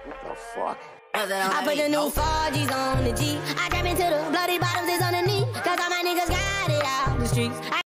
The fuck? I put the new 4Gs on the G. I trap into the bloody bottoms is underneath. Cause all my niggas got it out the streets.